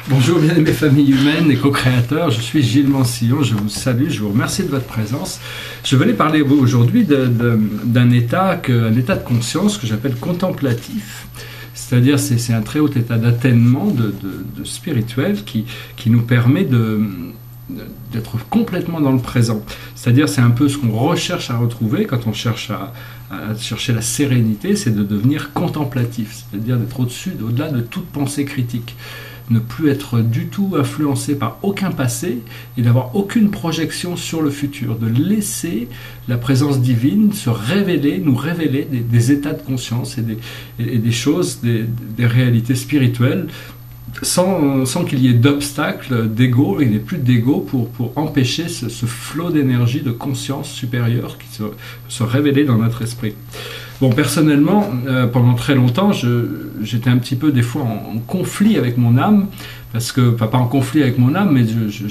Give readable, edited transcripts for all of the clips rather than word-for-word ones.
Bonjour bien-aimés familles humaines et co-créateurs, je suis Gilles Mancillon, je vous salue, je vous remercie de votre présence. Je venais parler aujourd'hui d'un état de conscience que j'appelle contemplatif. C'est-à-dire c'est un très haut état d'atteinement de spirituel qui nous permet d'être complètement dans le présent. C'est-à-dire c'est un peu ce qu'on recherche à retrouver quand on cherche à chercher la sérénité, c'est de devenir contemplatif, c'est-à-dire d'être au-dessus, au-delà de toute pensée critique. Ne plus être du tout influencé par aucun passé et d'avoir aucune projection sur le futur, de laisser la présence divine se révéler, nous révéler des états de conscience et des choses, des réalités spirituelles, sans qu'il y ait d'obstacles, d'ego, il n'y ait plus d'ego pour empêcher ce flot d'énergie, de conscience supérieure qui se révéler dans notre esprit. Bon, personnellement, pendant très longtemps, j'étais un petit peu des fois en conflit avec mon âme, parce que, pas en conflit avec mon âme, mais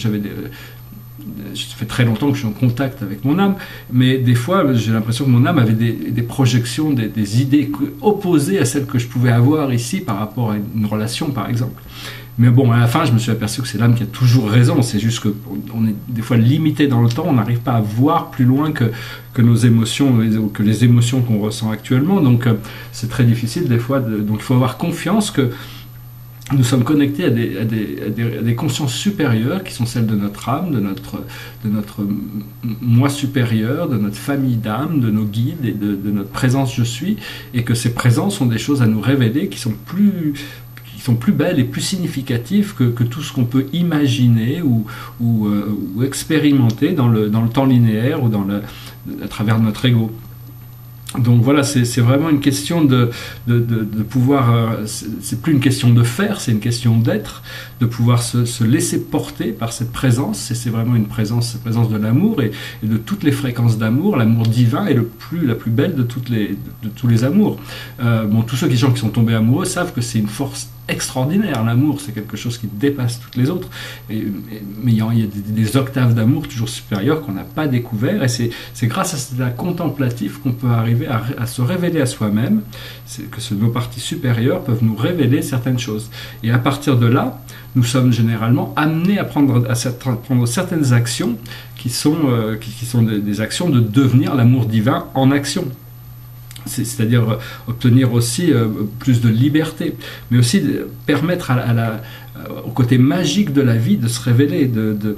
ça fait très longtemps que je suis en contact avec mon âme, mais des fois j'ai l'impression que mon âme avait des projections, des idées opposées à celles que je pouvais avoir ici par rapport à une relation par exemple. Mais bon, à la fin je me suis aperçu que c'est l'âme qui a toujours raison, c'est juste qu'on est des fois limité dans le temps, on n'arrive pas à voir plus loin que nos émotions, que les émotions qu'on ressent actuellement, donc c'est très difficile des fois, donc il faut avoir confiance que nous sommes connectés à des consciences supérieures qui sont celles de notre âme, de notre moi supérieur, de notre famille d'âme, de nos guides et de notre présence je suis, et que ces présences ont des choses à nous révéler qui sont plus belles et plus significatives que tout ce qu'on peut imaginer ou expérimenter dans le temps linéaire ou à travers notre ego. Donc voilà, c'est vraiment une question de pouvoir, c'est plus une question de faire, c'est une question d'être, de pouvoir se laisser porter par cette présence, et c'est vraiment une présence de l'amour et de toutes les fréquences d'amour. L'amour divin est la plus belle de tous les amours. Bon, tous ceux qui sont tombés amoureux savent que c'est une force extraordinaire. L'amour, c'est quelque chose qui dépasse toutes les autres, mais il y a des octaves d'amour toujours supérieures qu'on n'a pas découvert, et c'est grâce à cet état contemplatif qu'on peut arriver à se révéler à soi-même, que nos parties supérieures peuvent nous révéler certaines choses, et à partir de là nous sommes généralement amenés à prendre certaines actions qui sont des actions de devenir l'amour divin en action. C'est-à-dire obtenir aussi plus de liberté, mais aussi permettre au côté magique de la vie de se révéler,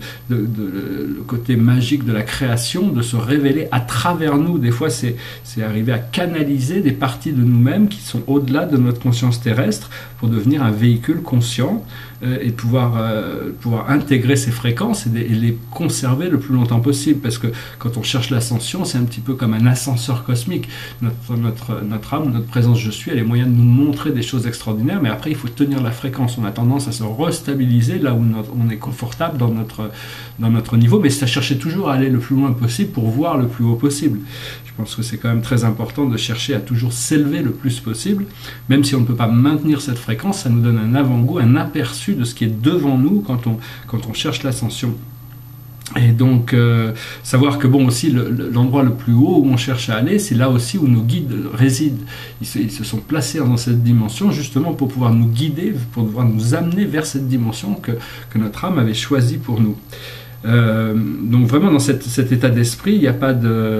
le côté magique de la création, de se révéler à travers nous. Des fois, c'est arriver à canaliser des parties de nous-mêmes qui sont au-delà de notre conscience terrestre pour devenir un véhicule conscient et pouvoir intégrer ces fréquences et les conserver le plus longtemps possible. Parce que quand on cherche l'ascension, c'est un petit peu comme un ascenseur cosmique. Notre âme, notre présence je suis, elle a les moyens de nous montrer des choses extraordinaires, mais après il faut tenir la fréquence. On a tendance à se restabiliser là où on est confortable dans notre niveau, mais c'est à chercher toujours à aller le plus loin possible pour voir le plus haut possible. Je pense que c'est quand même très important de chercher à toujours s'élever le plus possible, même si on ne peut pas maintenir cette fréquence, ça nous donne un avant-goût, un aperçu de ce qui est devant nous quand on cherche l'ascension. Et donc, savoir que bon aussi l'endroit le plus haut où on cherche à aller, c'est là aussi où nos guides résident. Ils se sont placés dans cette dimension justement pour pouvoir nous guider, pour pouvoir nous amener vers cette dimension que notre âme avait choisie pour nous. Donc vraiment dans cet état d'esprit, il n'y a pas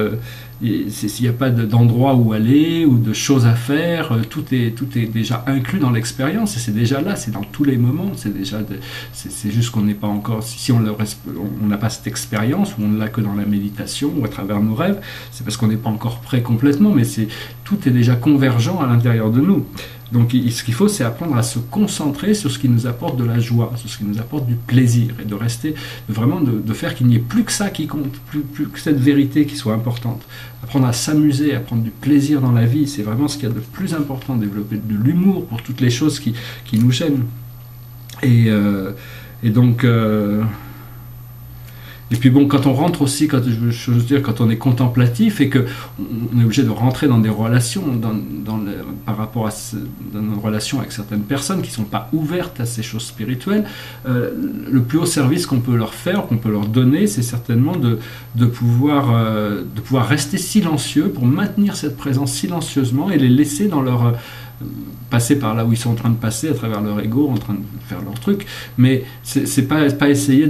d'endroit où aller ou de choses à faire, tout est déjà inclus dans l'expérience, et c'est déjà là, c'est dans tous les moments, c'est juste qu'on n'est pas encore, si on n'a pas cette expérience, ou on ne l'a que dans la méditation ou à travers nos rêves, c'est parce qu'on n'est pas encore prêt complètement, mais tout est déjà convergent à l'intérieur de nous. Donc ce qu'il faut, c'est apprendre à se concentrer sur ce qui nous apporte de la joie, sur ce qui nous apporte du plaisir, et de faire qu'il n'y ait plus que ça qui compte, plus que cette vérité qui soit importante. Apprendre à s'amuser, à prendre du plaisir dans la vie, c'est vraiment ce qu'il y a de plus important, développer de l'humour pour toutes les choses qui nous gênent. Et donc... Et puis bon, quand on rentre aussi, quand on est contemplatif et qu'on est obligé de rentrer dans des relations, par rapport à dans nos relations avec certaines personnes qui ne sont pas ouvertes à ces choses spirituelles, le plus haut service qu'on peut leur faire, qu'on peut leur donner, c'est certainement de pouvoir rester silencieux pour maintenir cette présence silencieusement et les laisser dans leur passer par là où ils sont en train de passer, à travers leur ego, en train de faire leur truc, mais c'est pas essayer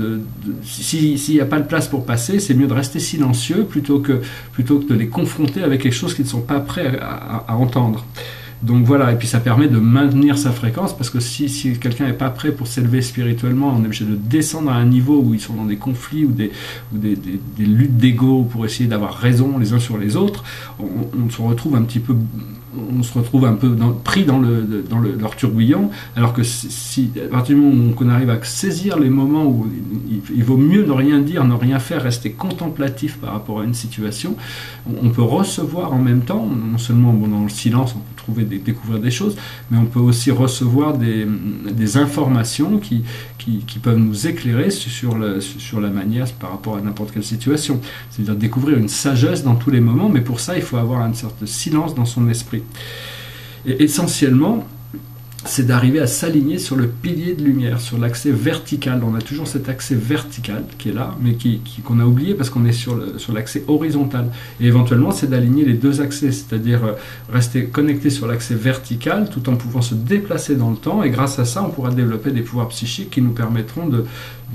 s'il n'y a pas de place pour passer, c'est mieux de rester silencieux plutôt que de les confronter avec quelque chose qu'ils ne sont pas prêts à entendre. Donc voilà, et puis ça permet de maintenir sa fréquence, parce que si quelqu'un n'est pas prêt pour s'élever spirituellement, on est obligé de descendre à un niveau où ils sont dans des conflits ou des luttes d'ego pour essayer d'avoir raison les uns sur les autres, on se retrouve un petit peu... On se retrouve un peu pris dans leur tourbillon, alors que à partir du moment où on arrive à saisir les moments où il vaut mieux ne rien dire, ne rien faire, rester contemplatif par rapport à une situation, on peut recevoir en même temps, non seulement dans le silence, on peut découvrir des choses, mais on peut aussi recevoir des informations qui peuvent nous éclairer sur la manière par rapport à n'importe quelle situation. C'est-à-dire découvrir une sagesse dans tous les moments, mais pour ça, il faut avoir un certain silence dans son esprit. Et essentiellement, c'est d'arriver à s'aligner sur le pilier de lumière, sur l'accès vertical. On a toujours cet accès vertical qui est là, mais qu'on a oublié parce qu'on est sur l'accès horizontal. Et éventuellement, c'est d'aligner les deux accès, c'est-à-dire rester connecté sur l'accès vertical tout en pouvant se déplacer dans le temps. Et grâce à ça, on pourra développer des pouvoirs psychiques qui nous permettront de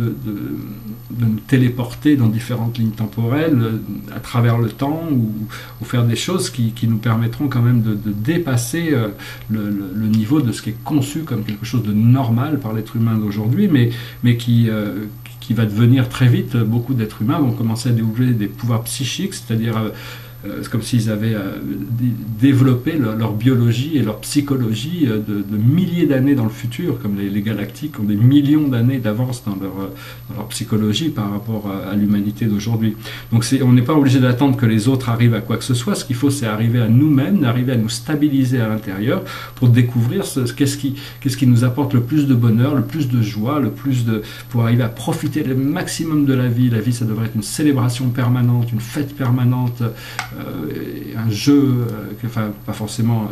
nous téléporter dans différentes lignes temporelles à travers le temps, ou faire des choses qui nous permettront quand même de dépasser le niveau de ce qui est conçu comme quelque chose de normal par l'être humain d'aujourd'hui, mais qui va devenir très vite. Beaucoup d'êtres humains vont commencer à développer des pouvoirs psychiques, c'est-à-dire c'est comme s'ils avaient développé leur biologie et leur psychologie de milliers d'années dans le futur, comme les galactiques ont des millions d'années d'avance dans leur psychologie par rapport à l'humanité d'aujourd'hui. Donc on n'est pas obligé d'attendre que les autres arrivent à quoi que ce soit. Ce qu'il faut, c'est arriver à nous-mêmes, arriver à nous stabiliser à l'intérieur pour découvrir qu'est-ce qui nous apporte le plus de bonheur, le plus de joie, pour arriver à profiter le maximum de la vie. La vie, ça devrait être une célébration permanente, une fête permanente, un jeu, pas forcément.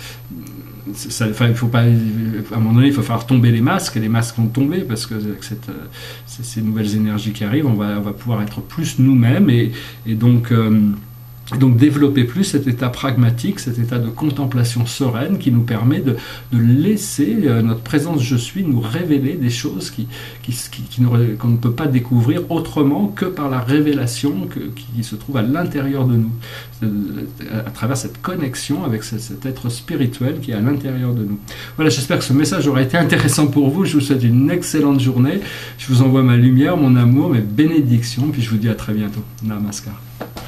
Il faut pas, à un moment donné, il faut faire tomber les masques, et les masques vont tomber parce que avec ces nouvelles énergies qui arrivent, on va pouvoir être plus nous-mêmes et donc développer plus cet état pragmatique, cet état de contemplation sereine qui nous permet de laisser notre présence je suis nous révéler des choses qu'on ne peut pas découvrir autrement que par la révélation qui se trouve à l'intérieur de nous, à travers cette connexion avec cet être spirituel qui est à l'intérieur de nous. Voilà, j'espère que ce message aura été intéressant pour vous. Je vous souhaite une excellente journée. Je vous envoie ma lumière, mon amour, mes bénédictions, puis je vous dis à très bientôt. Namaskar.